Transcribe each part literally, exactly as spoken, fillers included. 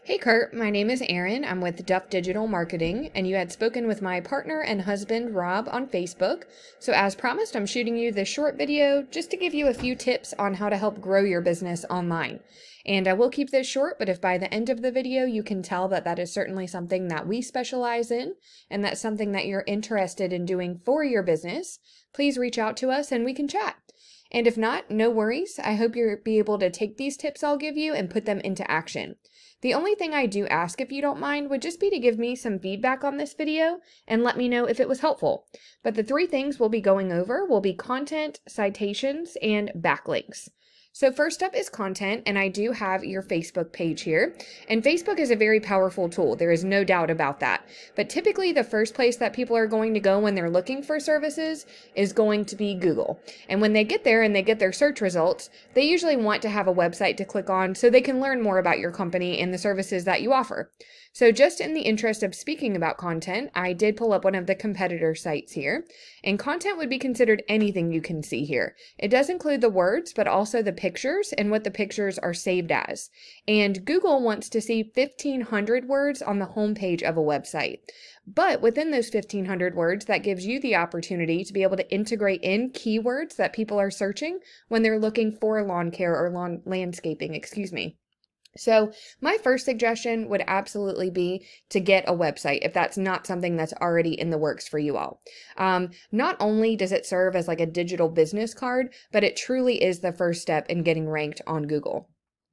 Hey Kurt, my name is Erin. I'm with Duff Digital Marketing, and you had spoken with my partner and husband, Rob, on Facebook. So as promised, I'm shooting you this short video just to give you a few tips on how to help grow your business online. And I will keep this short, but if by the end of the video you can tell that that is certainly something that we specialize in, and that's something that you're interested in doing for your business, please reach out to us and we can chat. And if not, no worries. I hope you'll be able to take these tips I'll give you and put them into action. The only thing I do ask, if you don't mind, would just be to give me some feedback on this video and let me know if it was helpful. But the three things we'll be going over will be content, citations, and backlinks. So first up is content, and I do have your Facebook page here. And Facebook is a very powerful tool. There is no doubt about that. But typically the first place that people are going to go when they're looking for services is going to be Google. And when they get there and they get their search results, they usually want to have a website to click on so they can learn more about your company and the services that you offer. So just in the interest of speaking about content, I did pull up one of the competitor sites here. And content would be considered anything you can see here. It does include the words, but also the pictures and what the pictures are saved as. And Google wants to see fifteen hundred words on the homepage of a website. But within those fifteen hundred words, that gives you the opportunity to be able to integrate in keywords that people are searching when they're looking for lawn care or lawn landscaping, excuse me. So my first suggestion would absolutely be to get a website if that's not something that's already in the works for you all. Um, not only does it serve as like a digital business card, but it truly is the first step in getting ranked on Google.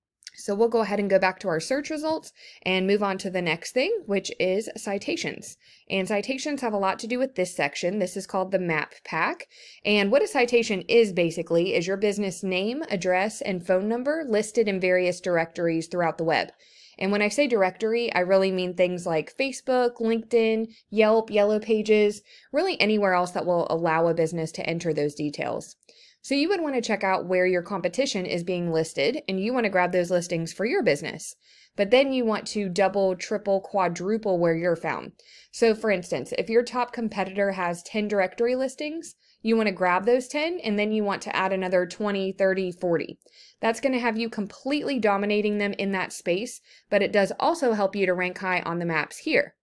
So we'll go ahead and go back to our search results and move on to the next thing, which is citations. And citations have a lot to do with this section. This is called the map pack. And what a citation is basically is your business name, address, and phone number listed in various directories throughout the web. And when I say directory, I really mean things like Facebook, LinkedIn, Yelp, Yellow Pages, really anywhere else that will allow a business to enter those details. So you would want to check out where your competition is being listed, and you want to grab those listings for your business. But then you want to double, triple, quadruple where you're found. So for instance, if your top competitor has ten directory listings, you want to grab those ten, and then you want to add another twenty, thirty, forty. That's going to have you completely dominating them in that space, but it does also help you to rank high on the maps here.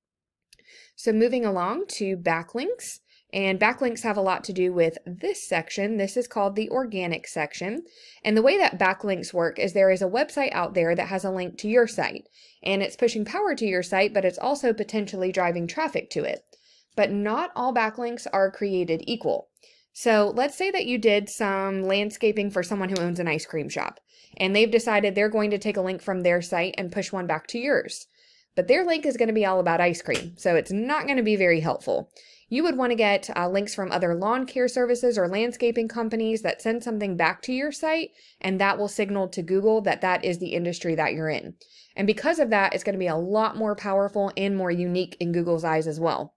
So moving along to backlinks. And backlinks have a lot to do with this section. This is called the organic section. And the way that backlinks work is there is a website out there that has a link to your site. And it's pushing power to your site, but it's also potentially driving traffic to it. But not all backlinks are created equal. So let's say that you did some landscaping for someone who owns an ice cream shop. And they've decided they're going to take a link from their site and push one back to yours. But their link is going to be all about ice cream, so it's not going to be very helpful. You would want to get uh, links from other lawn care services or landscaping companies that send something back to your site, and that will signal to Google that that is the industry that you're in. And because of that, it's going to be a lot more powerful and more unique in Google's eyes as well.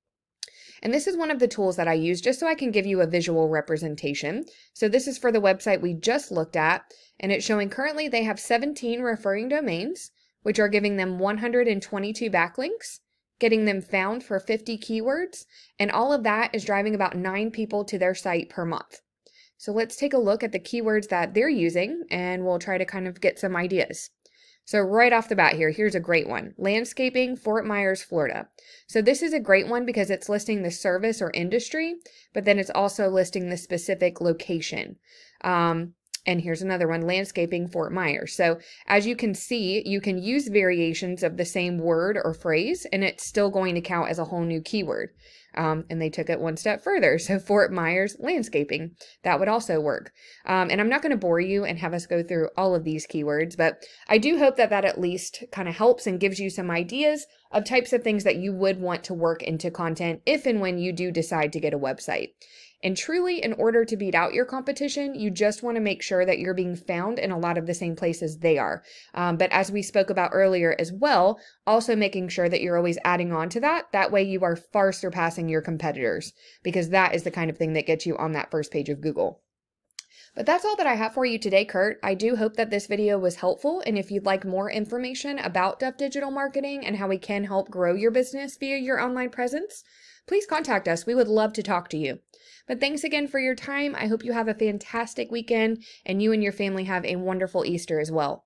And this is one of the tools that I use just so I can give you a visual representation. So this is for the website we just looked at, and it's showing currently they have seventeen referring domains, which are giving them one hundred twenty-two backlinks, getting them found for fifty keywords, and all of that is driving about nine people to their site per month. So let's take a look at the keywords that they're using, and we'll try to kind of get some ideas. So right off the bat here, here's a great one. Landscaping, Fort Myers, Florida. So this is a great one because it's listing the service or industry, but then it's also listing the specific location. Um, And here's another one, landscaping, Fort Myers. So as you can see, you can use variations of the same word or phrase, and it's still going to count as a whole new keyword. Um, and they took it one step further. So Fort Myers, landscaping, that would also work. Um, and I'm not going to bore you and have us go through all of these keywords, but I do hope that that at least kind of helps and gives you some ideas of types of things that you would want to work into content if and when you do decide to get a website. And truly, in order to beat out your competition, you just want to make sure that you're being found in a lot of the same places they are. Um, but as we spoke about earlier as well, also making sure that you're always adding on to that. That way you are far surpassing your competitors, because that is the kind of thing that gets you on that first page of Google. But that's all that I have for you today, Kurt. I do hope that this video was helpful, and if you'd like more information about Duff Digital Marketing and how we can help grow your business via your online presence, please contact us. We would love to talk to you. But thanks again for your time. I hope you have a fantastic weekend, and you and your family have a wonderful Easter as well.